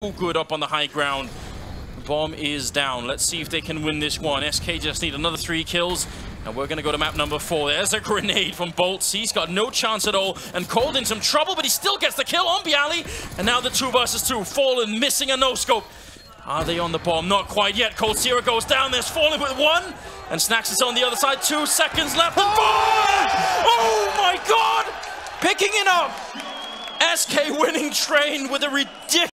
good up on the high ground. The bomb is down. Let's see if they can win this one. SK just need another 3 kills. And we're going to go to map number 4. There's a grenade from boltz. He's got no chance at all. And Cold in some trouble, but he still gets the kill on byali. And now the 2 versus 2. FalleN missing a no-scope. Are they on the bomb? Not quite yet. Coldzera goes down. There's FalleN with 1. And snax is on the other side. 2 seconds left. And oh my god! Picking it up! SK winning train with a ridiculous...